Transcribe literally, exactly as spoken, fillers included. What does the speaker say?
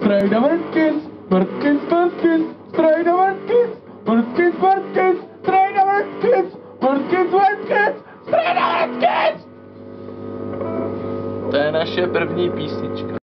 Strejda Vrtkins, Vrtkins, Vrtkins, Strejda Vrtkins, Vrtkins, Vrtkins, Strejda Vrtkins, Vrtkins, Vrtkins, Strejda Vrtkins. To je naše první písnička.